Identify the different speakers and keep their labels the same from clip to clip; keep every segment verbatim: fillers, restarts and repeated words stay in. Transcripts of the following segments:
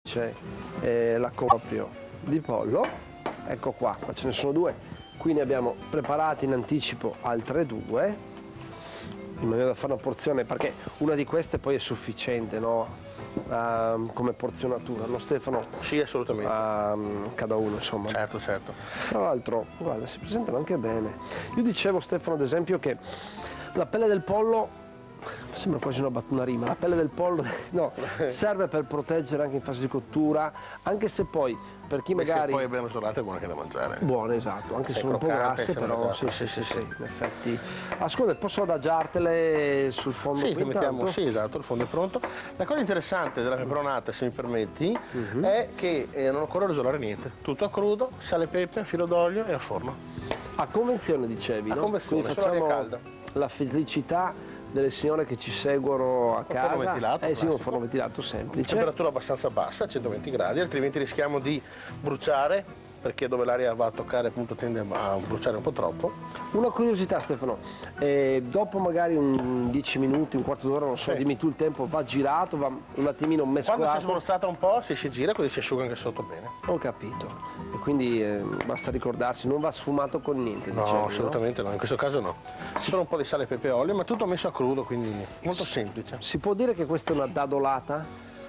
Speaker 1: c'è eh, l'accopio di pollo. Ecco qua, qua ce ne sono due, qui ne abbiamo preparati in anticipo altre due, in maniera da fare una porzione, perché una di queste poi è sufficiente, no? Uh, come porzionatura, no Stefano?
Speaker 2: Sì, assolutamente.
Speaker 1: Uh, cada uno, insomma.
Speaker 2: Certo, certo.
Speaker 1: Tra l'altro, guarda, si presentano anche bene. Io dicevo, Stefano, ad esempio, che la pelle del pollo, sembra quasi una, una rima, la pelle del pollo no, serve per proteggere anche in fase di cottura, anche se poi per chi
Speaker 2: Beh,
Speaker 1: magari...
Speaker 2: se poi è ben rosolata è buona anche da mangiare.
Speaker 1: Buona, esatto, anche se sono un po' grasse, però sì, sì, sì, sì, in effetti. Ascolta, posso adagiartele sul fondo
Speaker 2: sì,
Speaker 1: qui
Speaker 2: mettiamo,
Speaker 1: intanto?
Speaker 2: sì, esatto, il fondo è pronto. La cosa interessante della peperonata, se mi permetti, uh-huh. è che eh, non occorre rosolare niente, tutto a crudo, sale e pepe, filo d'olio e al forno.
Speaker 1: A convenzione dicevi,
Speaker 2: a
Speaker 1: no?
Speaker 2: Convenzione,
Speaker 1: quindi facciamo
Speaker 2: calda.
Speaker 1: La felicità delle signore che ci seguono a
Speaker 2: un
Speaker 1: casa.
Speaker 2: Forno ventilato,
Speaker 1: eh sì, un
Speaker 2: classico.
Speaker 1: forno ventilato semplice.
Speaker 2: Temperatura abbastanza bassa, centoventi gradi, altrimenti rischiamo di bruciare, perché dove l'aria va a toccare appunto tende a bruciare un po' troppo.
Speaker 1: Una curiosità Stefano, eh, dopo magari un dieci minuti, un quarto d'ora, non so, sì. dimmi tu il tempo, va girato, va un attimino mescolato?
Speaker 2: Quando si è smorzata un po', si, si gira, così si asciuga anche sotto bene.
Speaker 1: Ho capito, e quindi eh, basta ricordarsi, non va sfumato con niente,
Speaker 2: no,
Speaker 1: dicevi,
Speaker 2: assolutamente no? no, in questo caso no. Si fa un po' di sale, pepe e olio, ma tutto messo a crudo, quindi molto semplice.
Speaker 1: Si può dire che questa è una dadolata?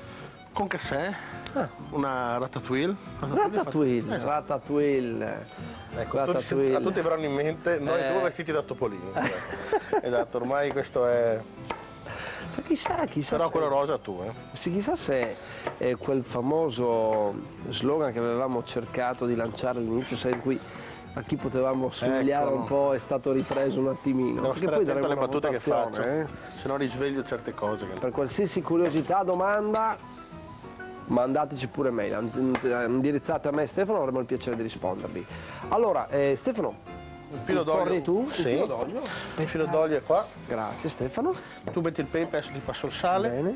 Speaker 2: Con che sé? Ah. Una ratatouille.
Speaker 1: Ratatouille,
Speaker 2: esatto.
Speaker 1: ratatouille.
Speaker 2: Ecco,
Speaker 1: ratatouille.
Speaker 2: Tutti, a tutti avranno in mente noi
Speaker 1: eh.
Speaker 2: due vestiti da Topolini. Esatto, ormai questo è...
Speaker 1: Cioè, chissà, chissà
Speaker 2: Però
Speaker 1: se...
Speaker 2: quella rosa tu, eh.
Speaker 1: Sì, chissà se è quel famoso slogan che avevamo cercato di lanciare all'inizio, sai, in cui a chi potevamo somigliare ecco, un po' è stato ripreso un attimino.
Speaker 2: Devo
Speaker 1: perché poi daremo
Speaker 2: alle
Speaker 1: una
Speaker 2: battute che faccio,
Speaker 1: eh?
Speaker 2: se no risveglio certe cose. Che...
Speaker 1: Per qualsiasi curiosità, domanda, mandateci pure mail, indirizzate a me e Stefano, avremo il piacere di rispondervi. Allora, eh, Stefano,
Speaker 2: il filo d'olio,
Speaker 1: tu?
Speaker 2: Sì.
Speaker 1: Il filo d'olio?
Speaker 2: Il filo d'olio è qua.
Speaker 1: Grazie Stefano.
Speaker 2: Tu metti il pepe, adesso ti passo il sale.
Speaker 1: Bene.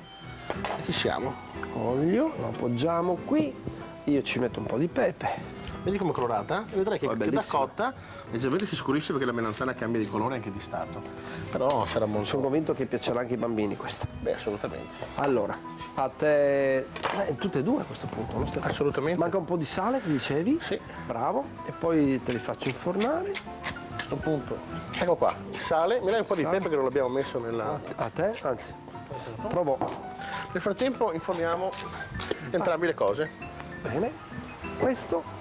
Speaker 2: E ci siamo.
Speaker 1: Olio, lo appoggiamo qui, io ci metto un po' di pepe.
Speaker 2: Vedi come è colorata? Vedrai che,
Speaker 1: oh,
Speaker 2: che da cotta leggermente si scurisce perché la melanzana cambia di colore anche di stato. Però sarà molto...
Speaker 1: Sono convinto che piacerà anche ai bambini questa.
Speaker 2: Beh, assolutamente.
Speaker 1: Allora, a te... Eh, tutte e due a questo punto, no Stefano?
Speaker 2: Assolutamente.
Speaker 1: Manca un po' di sale, che dicevi?
Speaker 2: Sì.
Speaker 1: Bravo. E poi te li faccio infornare.
Speaker 2: A questo punto, ecco qua, il sale. Mi dai un po' sale. di pepe che non l'abbiamo messo nella...
Speaker 1: A te? Anzi, provo.
Speaker 2: Nel frattempo inforniamo entrambe le cose.
Speaker 1: Bene. Questo...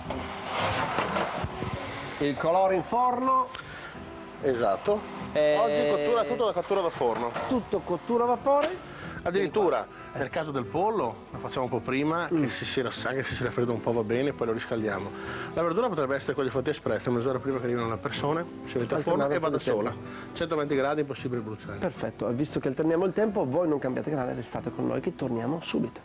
Speaker 1: Il colore in forno.
Speaker 2: Esatto. E... Oggi cottura tutto da cottura da forno.
Speaker 1: Tutto cottura a vapore.
Speaker 2: Addirittura nel caso del pollo lo facciamo un po' prima, mm. che se si rassaglia, se si raffredda un po' va bene, poi lo riscaldiamo. La verdura potrebbe essere quella di fatti espressa, mezz'ora prima che arrivino le persone, si mette al forno e va da sola. centoventi gradi, impossibile bruciare.
Speaker 1: Perfetto, visto che alterniamo il tempo, voi non cambiate canale, restate con noi che torniamo subito.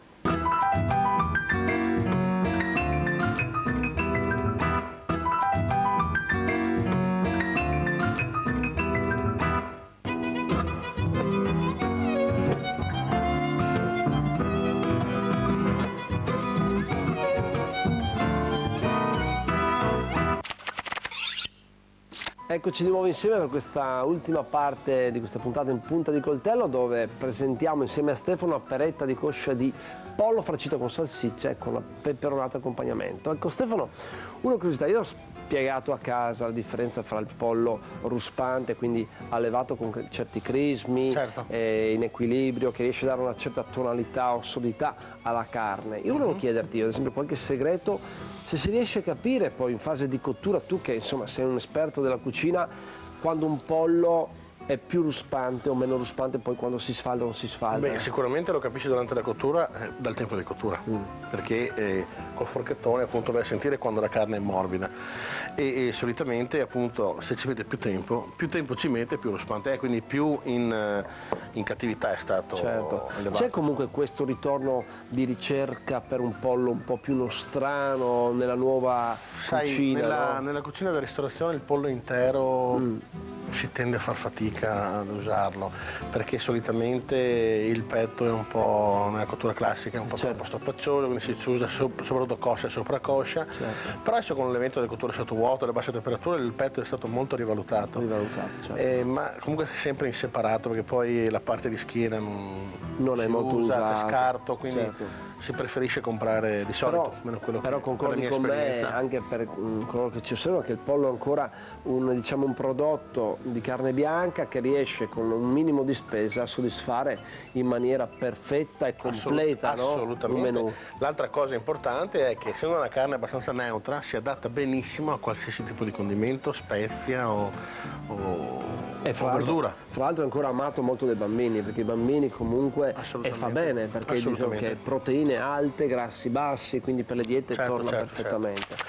Speaker 1: Eccoci di nuovo insieme per questa ultima parte di questa puntata in punta di coltello, dove presentiamo insieme a Stefano una peretta di coscia di pollo farcito con salsiccia e con la peperonata accompagnamento. Ecco Stefano, una curiosità, io ho spiegato a casa la differenza fra il pollo ruspante, quindi allevato con certi crismi, certo. eh, in equilibrio, che riesce a dare una certa tonalità o solidità alla carne. Io volevo mm-hmm. chiederti, ad esempio, qualche segreto, se si riesce a capire poi in fase di cottura, tu che insomma sei un esperto della cucina, quando un pollo è più ruspante o meno ruspante, poi quando si sfalda o non si sfalda?
Speaker 2: Beh, sicuramente lo capisci durante la cottura, eh, dal tempo di cottura, mm. perché eh, col forchettone appunto vai a sentire quando la carne è morbida e, e solitamente appunto se ci mette più tempo, più tempo ci mette più ruspante è, quindi più in, in cattività è stato
Speaker 1: certo.
Speaker 2: elevato.
Speaker 1: C'è comunque questo ritorno di ricerca per un pollo un po' più nostrano nella nuova
Speaker 2: Sai,
Speaker 1: cucina?
Speaker 2: Nella,
Speaker 1: no?
Speaker 2: nella cucina della ristorazione il pollo intero mm. si tende a far fatica ad usarlo, perché solitamente il petto è un po', nella cottura classica, è un po'
Speaker 1: certo.
Speaker 2: troppo stoppaccioso, quindi si usa soprattutto coscia e sopracoscia.
Speaker 1: Certo.
Speaker 2: Però adesso con l'evento delle cotture sotto vuoto, le basse temperature, il petto è stato molto rivalutato.
Speaker 1: Rivalutato, certo.
Speaker 2: Eh, ma comunque sempre in separato, perché poi la parte di schiena non,
Speaker 1: non è molto
Speaker 2: usa,
Speaker 1: usata.
Speaker 2: c'è scarto, quindi
Speaker 1: certo.
Speaker 2: si preferisce comprare di solito,
Speaker 1: però,
Speaker 2: meno quello
Speaker 1: però
Speaker 2: che,
Speaker 1: concordi con me, anche per mm, coloro che ci osservano, che il pollo è ancora un, diciamo, un prodotto di carne bianca che riesce con un minimo di spesa a soddisfare in maniera perfetta e completa
Speaker 2: Assolut
Speaker 1: no? il menù.
Speaker 2: L'altra cosa importante è che essendo una carne abbastanza neutra si adatta benissimo a qualsiasi tipo di condimento, spezia o, o,
Speaker 1: e fra
Speaker 2: o verdura.
Speaker 1: Fra l'altro è ancora amato molto dai bambini, perché i bambini comunque e fa bene, perché diciamo che proteine alte, grassi bassi, quindi per le diete
Speaker 2: certo,
Speaker 1: torna
Speaker 2: certo,
Speaker 1: perfettamente.
Speaker 2: Certo.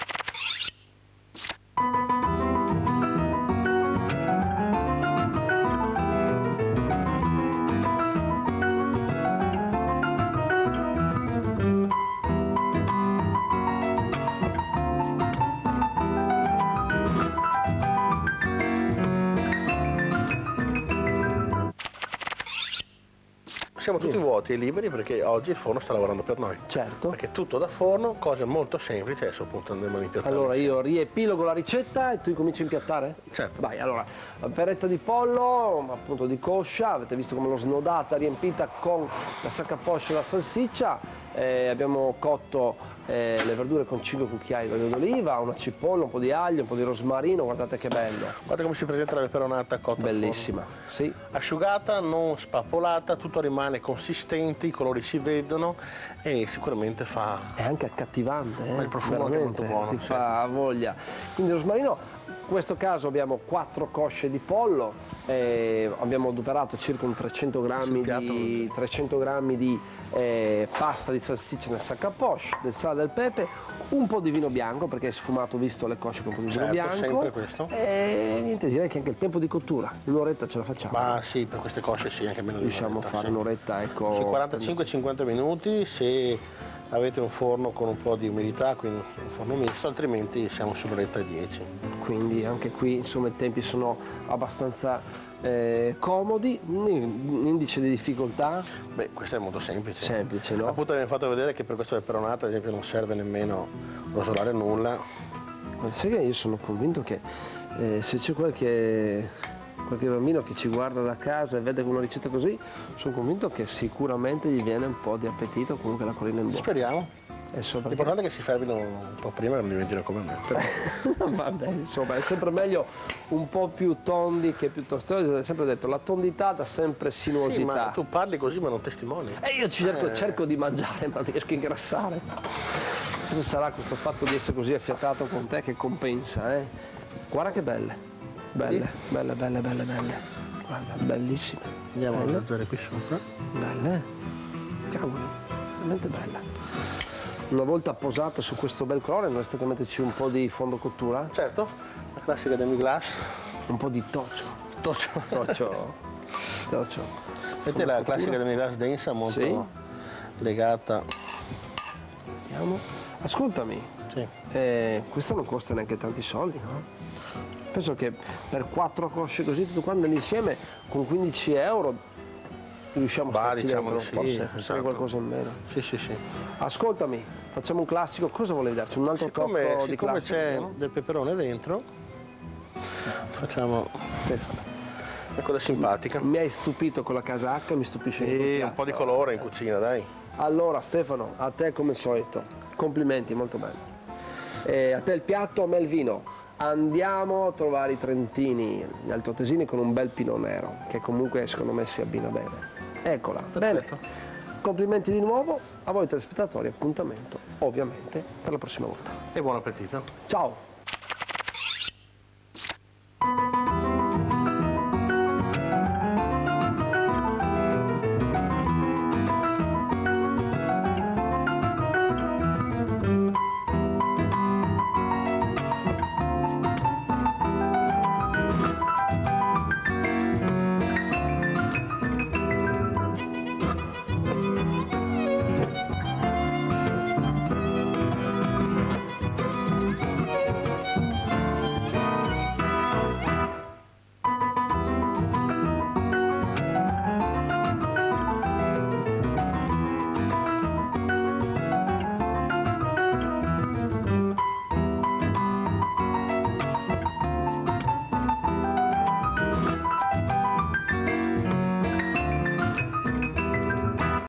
Speaker 2: Siamo tutti vuoti e liberi perché oggi il forno sta lavorando per noi.
Speaker 1: Certo.
Speaker 2: Perché tutto da forno, cose molto semplici, adesso appunto andremo ad impiattare.
Speaker 1: Allora io riepilogo la ricetta e tu incominci a impiattare?
Speaker 2: Certo.
Speaker 1: Vai, allora, peretta di pollo, appunto di coscia, avete visto come l'ho snodata, riempita con la sacca a poche e la salsiccia. Eh, abbiamo cotto eh, le verdure con cinque cucchiai d'olio d'oliva, una cipolla, un po' di aglio, un po' di rosmarino, guardate che bello.
Speaker 2: Guardate come si presenta la peperonata cotta.
Speaker 1: Bellissima, sì.
Speaker 2: Asciugata, non spappolata, tutto rimane consistente, i colori si vedono e sicuramente fa...
Speaker 1: È anche accattivante, eh?
Speaker 2: Il profumo è molto buono.
Speaker 1: Ti
Speaker 2: sì.
Speaker 1: fa voglia. Quindi rosmarino, in questo caso abbiamo quattro cosce di pollo, eh, abbiamo adoperato circa un trecento grammi di, trecento grammi di eh, pasta di salsiccia nel sac à poche, del sale e del pepe, un po' di vino bianco perché è sfumato visto le cosce con un po' di
Speaker 2: certo,
Speaker 1: vino bianco.
Speaker 2: Sempre questo.
Speaker 1: E niente, direi che anche il tempo di cottura, un'oretta ce la facciamo.
Speaker 2: Ma sì, per queste cosce sì, anche meno di
Speaker 1: Riusciamo a fare
Speaker 2: sì.
Speaker 1: un'oretta, ecco.
Speaker 2: Sui quarantacinque cinquanta minuti se avete un forno con un po' di umidità, quindi un forno misto, altrimenti siamo sull'oretta dieci.
Speaker 1: Quindi anche qui insomma i tempi sono abbastanza eh, comodi, l'indice di difficoltà?
Speaker 2: Beh, questo è molto semplice.
Speaker 1: Semplice, no?
Speaker 2: Appunto abbiamo fatto vedere che per questa peperonata ad esempio non serve nemmeno rosolare nulla.
Speaker 1: Ma sai che io sono convinto che eh, se c'è qualche, qualche bambino che ci guarda da casa e vede una ricetta così, sono convinto che sicuramente gli viene un po' di appetito, comunque la collina in bocca.
Speaker 2: Speriamo.
Speaker 1: Perché...
Speaker 2: L'importante è che si fermino un po' prima che non diventino come me.
Speaker 1: Vabbè, insomma, è sempre meglio un po' più tondi che piuttosto. Io ho sempre detto, la tondità dà sempre sinuosità.
Speaker 2: Sì, ma tu parli così ma non testimoni.
Speaker 1: E io cerco,
Speaker 2: eh.
Speaker 1: cerco di mangiare, ma non riesco a ingrassare. Cosa sarà questo fatto di essere così affiatato con te che compensa, eh? Guarda che belle. Belle, sì. belle, belle, belle, belle. Guarda, bellissime.
Speaker 2: Andiamo
Speaker 1: belle.
Speaker 2: a mangiare qui sopra.
Speaker 1: Belle. Cavoli, veramente belle. Una volta posata su questo bel colore, non resta che metterci un po' di fondo cottura?
Speaker 2: Certo, la classica demi-glace.
Speaker 1: Un po' di toccio.
Speaker 2: Toccio.
Speaker 1: Toccio. Toccio.
Speaker 2: Questa è la classica demi-glace densa, molto
Speaker 1: sì.
Speaker 2: legata.
Speaker 1: Vediamo. Ascoltami,
Speaker 2: sì.
Speaker 1: eh, questa non costa neanche tanti soldi, no? Penso che per quattro cosce così tutto quanto nell'insieme, con quindici euro, riusciamo a starci
Speaker 2: diciamo
Speaker 1: dentro,
Speaker 2: sì,
Speaker 1: forse,
Speaker 2: esatto.
Speaker 1: forse qualcosa in meno.
Speaker 2: Sì, sì, sì.
Speaker 1: Ascoltami, facciamo un classico, cosa volevi darci? Un altro
Speaker 2: siccome,
Speaker 1: tocco di
Speaker 2: siccome
Speaker 1: classico?
Speaker 2: Siccome c'è del peperone dentro, facciamo
Speaker 1: Stefano.
Speaker 2: una cosa simpatica.
Speaker 1: Mi hai stupito con la casacca, mi stupisce
Speaker 2: E un po' di colore in cucina, dai.
Speaker 1: Allora Stefano, a te come al solito, complimenti, molto bene. E a te il piatto, a me il vino. Andiamo a trovare i trentini, gli altoatesini con un bel pinot nero, che comunque secondo me si abbina bene. Eccola,
Speaker 2: perfetto.
Speaker 1: Bene. Complimenti di nuovo, a voi telespettatori, appuntamento ovviamente per la prossima volta.
Speaker 2: E buon appetito.
Speaker 1: Ciao!